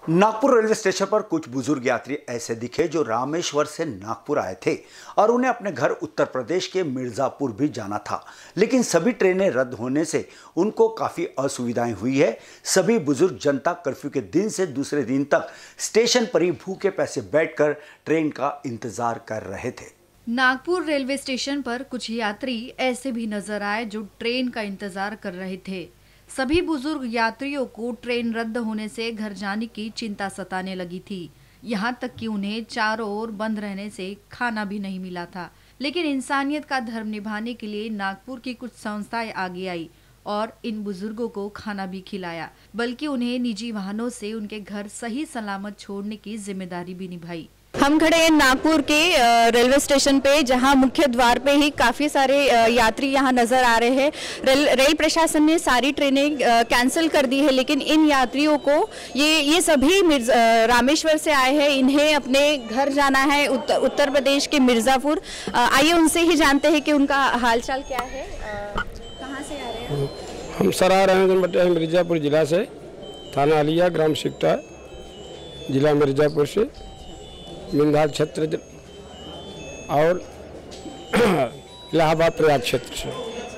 Nagpur railway station पर कुछ बुजुर्ग यात्री ऐसे दिखे जो रामेश्वर से नागपुर आए थे और उन्हें अपने घर उत्तर प्रदेश के मिर्जापुर भी जाना था, लेकिन सभी ट्रेनें रद्द होने से उनको काफी असुविधाएं हुई है। सभी बुजुर्ग जनता कर्फ्यू के दिन से दूसरे दिन तक स्टेशन पर ही भूखे प्यासे बैठकर ट्रेन का इंतजार कर रहे थे। नागपुर रेलवे स्टेशन पर कुछ यात्री ऐसे भी नजर आए जो ट्रेन का इंतजार कर रहे थे। सभी बुजुर्ग यात्रियों को ट्रेन रद्द होने से घर जाने की चिंता सताने लगी थी। यहाँ तक कि उन्हें चारों ओर बंद रहने से खाना भी नहीं मिला था, लेकिन इंसानियत का धर्म निभाने के लिए नागपुर की कुछ संस्थाएं आगे आई और इन बुजुर्गों को खाना भी खिलाया, बल्कि उन्हें निजी वाहनों से उनके घर सही सलामत छोड़ने की जिम्मेदारी भी निभाई। हम खड़े हैं नागपुर के रेलवे स्टेशन पे, जहां मुख्य द्वार पे ही काफ़ी सारे यात्री यहां नज़र आ रहे हैं। रेल प्रशासन ने सारी ट्रेनें कैंसिल कर दी है, लेकिन इन यात्रियों को ये सभी रामेश्वर से आए हैं। इन्हें अपने घर जाना है उत्तर प्रदेश के मिर्ज़ापुर। आइए उनसे ही जानते हैं कि उनका हालचाल क्या है। कहाँ से आ रहे हैं? हम सर आ रहे हैं मिर्ज़ापुर जिला से, थाना अलिया, ग्राम सिकटा, जिला मिर्ज़ापुर से, मिंधाल क्षेत्र और इलाहाबाद प्रयाग क्षेत्र से।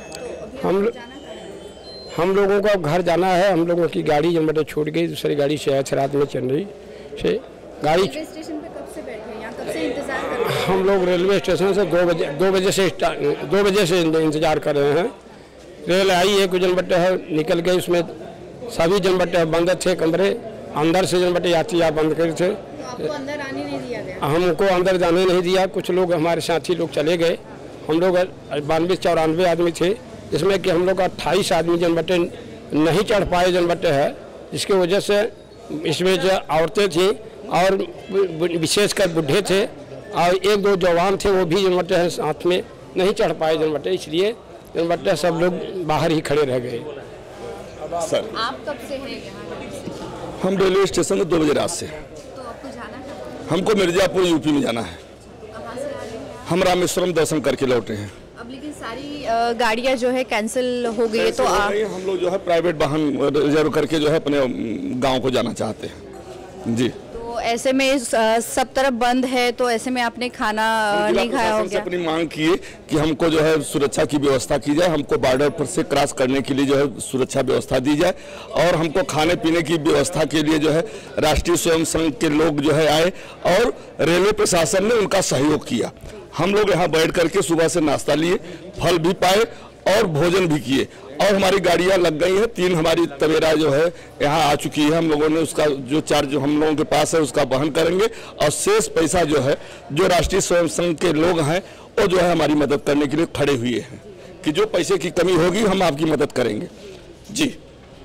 हम लोगों का घर जाना है। हम लोगों की गाड़ी जब छूट गई, दूसरी गाड़ी से आए थे रात में चेन्नई से। गाड़ी स्टेशन पे कब से बैठे हैं? यहाँ कब से इंतजार कर रहे हैं? हम लोग रेलवे स्टेशन से 2 बजे से इंतजार कर रहे हैं। रेल आई है, कुछ जनबट्टे है निकल गए, उसमें सभी जनबट्टे बंद थे, कमरे अंदर से जनबट्टे यात्री बंद करे थे। आपको अंदर आने नहीं दिया गया? हमको अंदर जाने नहीं दिया। कुछ लोग हमारे साथी लोग चले गए। हम लोग 92-94 आदमी थे, जिसमें कि हम लोग 28 आदमी जनबट्टे नहीं चढ़ पाए जनबट्टे है, जिसकी वजह से इसमें जो औरतें थी और विशेषकर बूढ़े थे और 1-2 जवान थे, वो भी जनबट्टे है साथ में नहीं चढ़ पाए जनबट्टे, इसलिए जनबट्टे सब लोग बाहर ही खड़े रह गए। सर आप कब से हैं यहाँ? हम रेलवे स्टेशन से 2 बजे रात से। हमको मिर्जापुर यूपी में जाना है। कहाँ से आ रहे हैं? हम रामेश्वरम दर्शन करके लौटे हैं। अब लेकिन सारी गाड़ियाँ जो है कैंसिल हो गई है, तो हम लोग जो है प्राइवेट वाहन रिजर्व करके जो है अपने गांव को जाना चाहते हैं जी। तो ऐसे में सब तरफ बंद है, तो ऐसे में आपने खाना नहीं खाया हो क्या? अपनी मांग की कि हमको जो है सुरक्षा की व्यवस्था की जाए, हमको बॉर्डर पर से क्रॉस करने के लिए जो है सुरक्षा व्यवस्था दी जाए और हमको खाने पीने की व्यवस्था के लिए जो है राष्ट्रीय स्वयं संघ के लोग जो है आए और रेलवे प्रशासन ने उनका सहयोग किया। हम लोग यहाँ बैठ करके सुबह से नाश्ता लिए, फल भी पाए और भोजन भी किए और हमारी गाड़ियाँ लग गई हैं। 3 हमारी तवेरा जो है यहाँ आ चुकी है। हम लोगों ने उसका जो चार्ज हम लोगों के पास है उसका वहन करेंगे और शेष पैसा जो है जो राष्ट्रीय स्वयं संघ के लोग हैं वो जो है हमारी मदद करने के लिए खड़े हुए हैं कि जो पैसे की कमी होगी हम आपकी मदद करेंगे जी।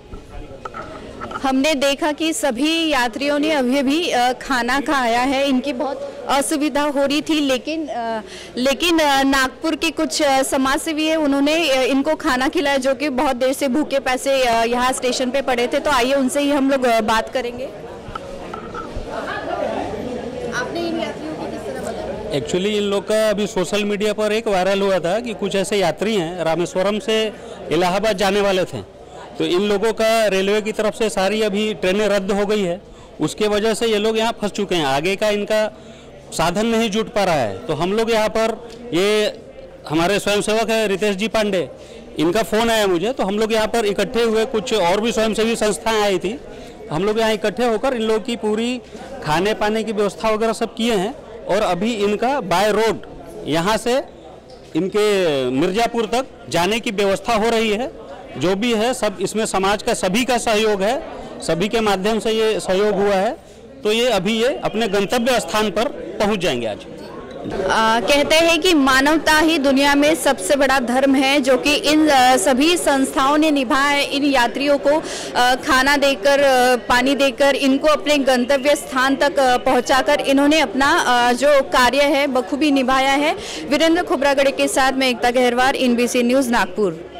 हमने देखा कि सभी यात्रियों ने अभी भी खाना खाया है। इनकी बहुत असुविधा हो रही थी, लेकिन नागपुर के कुछ समाजसेवी है, उन्होंने इनको खाना खिलाया, जो कि बहुत देर से भूखे प्यासे यहाँ स्टेशन पे पड़े थे। तो आइए उनसे ही हम लोग बात करेंगे। आपने इन यात्रियों को किस तरह बताया? एक्चुअली इन लोग का अभी सोशल मीडिया पर एक वायरल हुआ था कि कुछ ऐसे यात्री हैं रामेश्वरम से इलाहाबाद जाने वाले थे, तो इन लोगों का रेलवे की तरफ से सारी अभी ट्रेनें रद्द हो गई है। उसके वजह से ये लोग यहाँ फंस चुके हैं, आगे का इनका साधन नहीं जुट पा रहा है। तो हम लोग यहाँ पर, ये हमारे स्वयंसेवक है रितेश जी पांडे, इनका फ़ोन आया मुझे, तो हम लोग यहाँ पर इकट्ठे हुए, कुछ और भी स्वयंसेवी संस्थाएं आई थी, हम लोग यहाँ इकट्ठे होकर इन लोगों की पूरी खाने पाने की व्यवस्था वगैरह सब किए हैं और अभी इनका बाय रोड यहाँ से इनके मिर्ज़ापुर तक जाने की व्यवस्था हो रही है। जो भी है सब इसमें समाज का सभी का सहयोग है, सभी के माध्यम से ये सहयोग हुआ है, तो ये अभी ये अपने गंतव्य स्थान पर पहुंच जाएंगे आज। कहते हैं कि मानवता ही दुनिया में सबसे बड़ा धर्म है, जो कि इन सभी संस्थाओं ने निभाया है। इन यात्रियों को खाना देकर, पानी देकर, इनको अपने गंतव्य स्थान तक पहुंचाकर इन्होंने अपना जो कार्य है बखूबी निभाया है। वीरेंद्र खोबरागड़े के साथ मैं एकता गहरवार, NBC न्यूज़ नागपुर।